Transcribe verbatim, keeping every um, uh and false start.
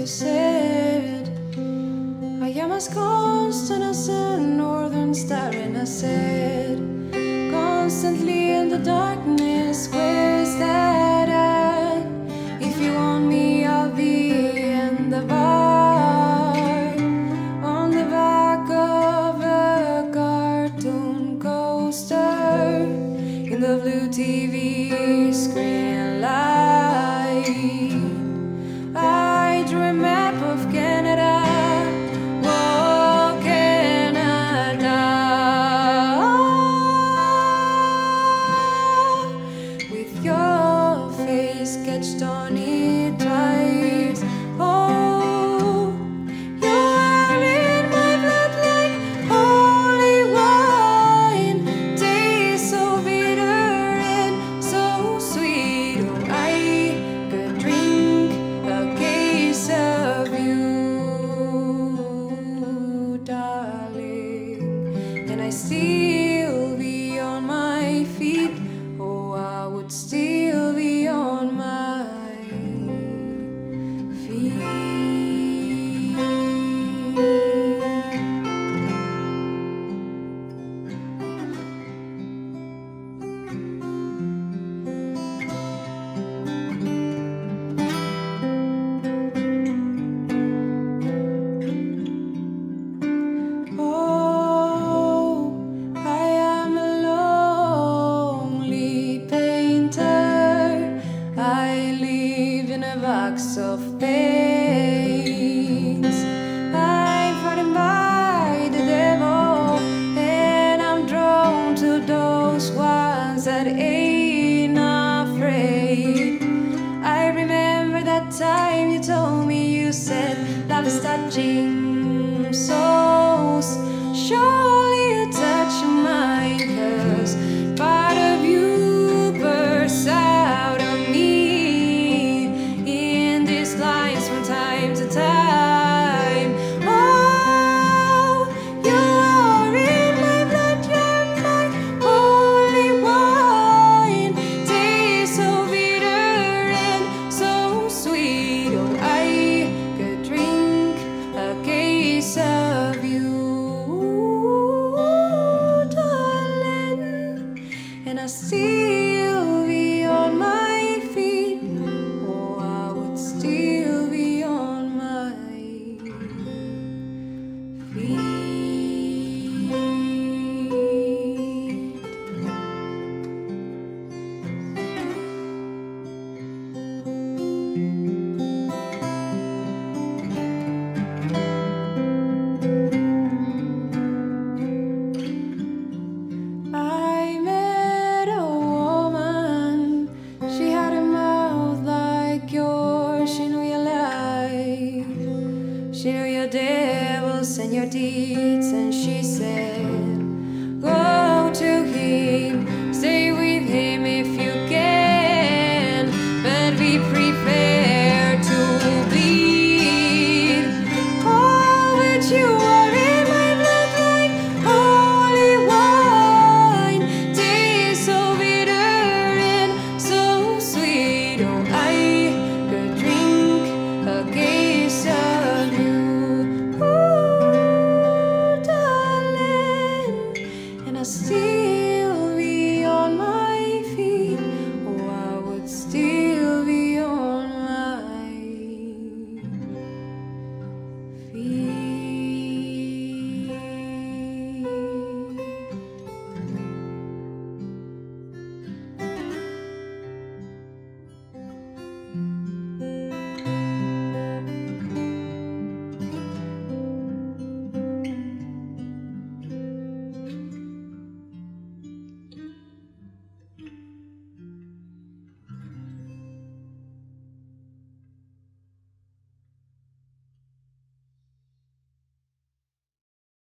said, I am as constant as a northern star. And I said, constantly in the darkness, where's that at? If you want me, I'll be in the bar, on the back of a cartoon coaster, in the blue T V screen light. I drew a map of Canada, oh Canada, with your face sketched on it twice. Oh, you are in my blood like holy wine, taste so bitter and so sweet. Oh, I could drink a case of you, darling, and I still be on my feet. Oh, I would still be on my feet. Oh, I am a lonely painter. I live in a box of paints. I'm frightened by the devil, and I'm drawn to those ones that ain't afraid. I remember that time you told me, you said, love is touching souls. Surely you touch mine, 'cause part of you bursts out of me in these lines from time to time. Oh, you are in my blood, you're my holy wine, taste so bitter and so sweet. Oh, I could drink a case of you, darling, and I still be on my feet. Oh, I would still be on my feet. I met a woman, she had a mouth like yours. She knew your life, she knew your devils and your deeds. And she said, go to him, stay with him if